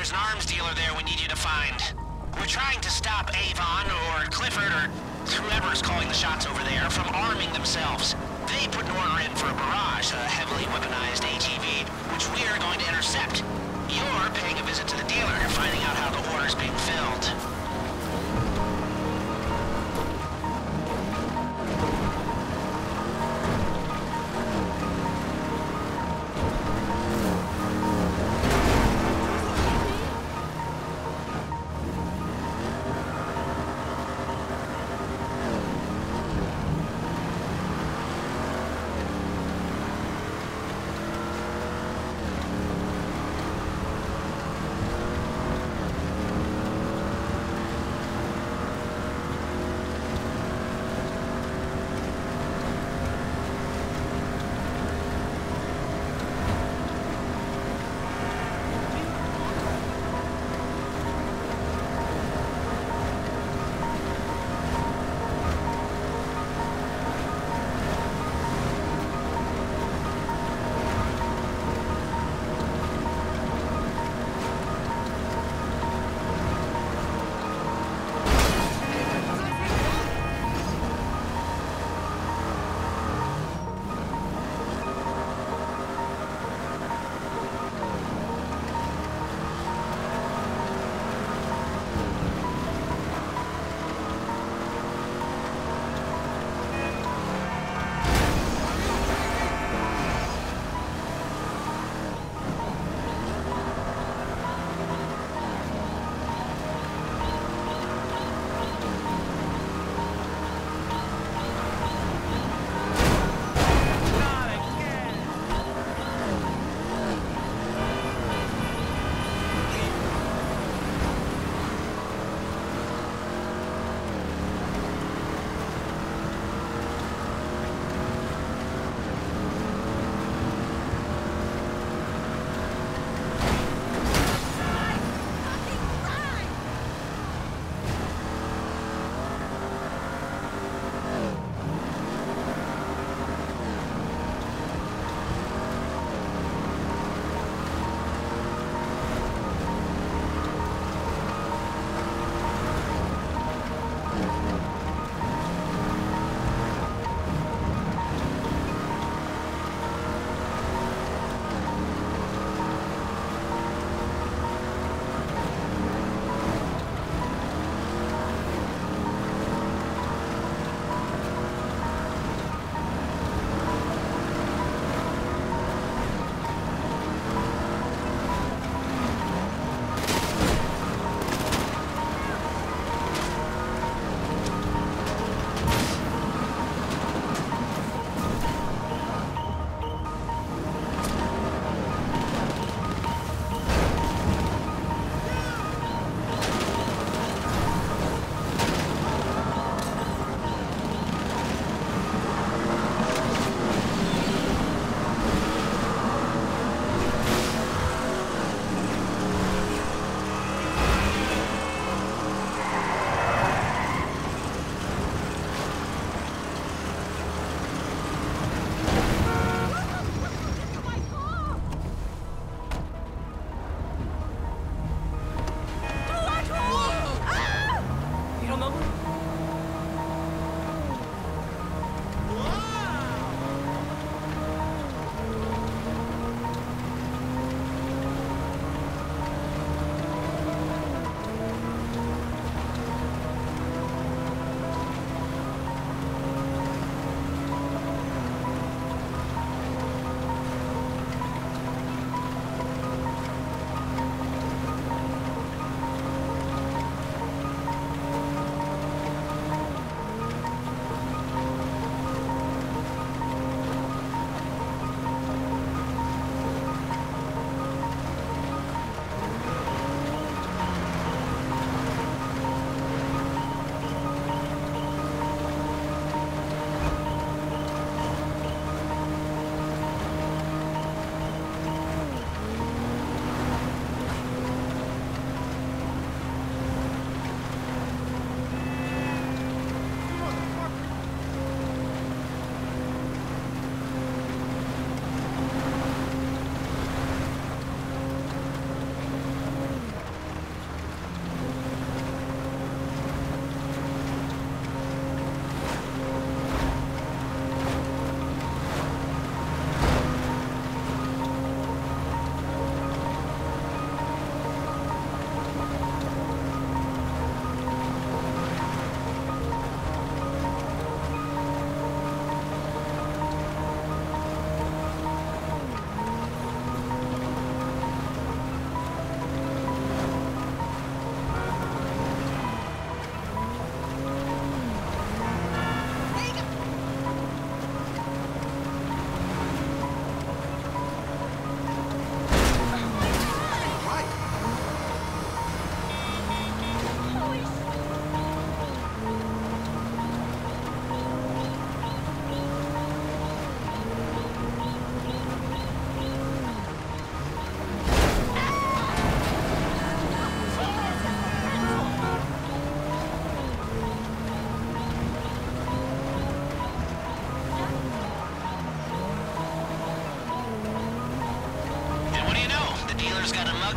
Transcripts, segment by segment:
There's an arms dealer there we need you to find. We're trying to stop Avon or Clifford or whoever's calling the shots over there from arming themselves. They put an order in for a barrage, a heavily weaponized ATV, which we're going to intercept. You're paying a visit to the dealer and finding out how the order's being filled.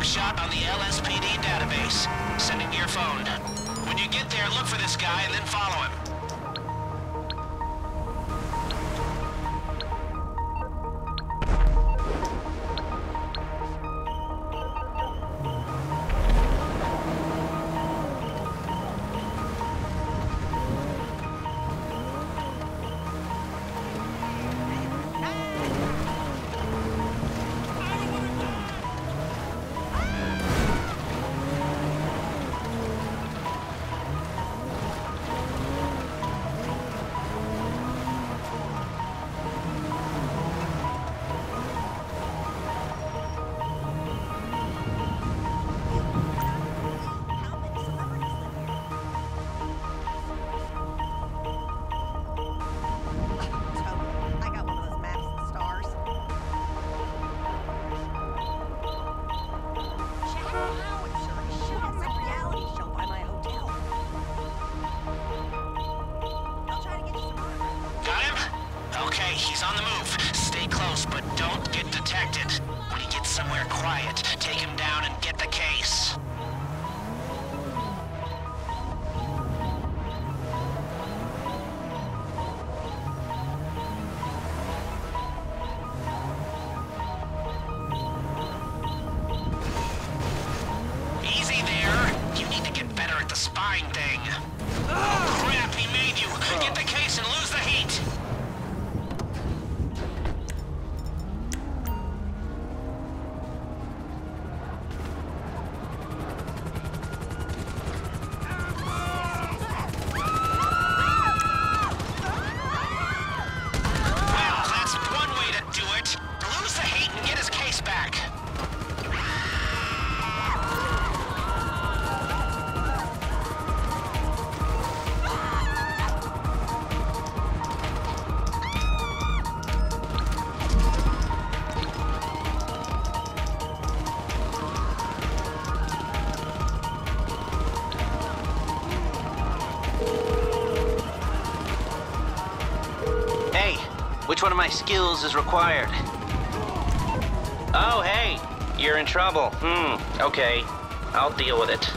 mugshot on the LSPD database. Send it to your phone. When you get there, look for this guy and then follow him. He's on the move. Stay close, but don't get detected. When he gets somewhere quiet, take him down and get the case. Easy there. You need to get better at the spying thing. Oh, crap, he made you. Get the case and lose the heat. Which one of my skills is required? Oh, hey, you're in trouble. Okay. I'll deal with it.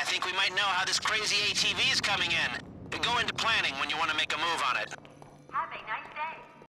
think we might know how this crazy ATV is coming in. Go into planning when you want to make a move on it. Have a nice day.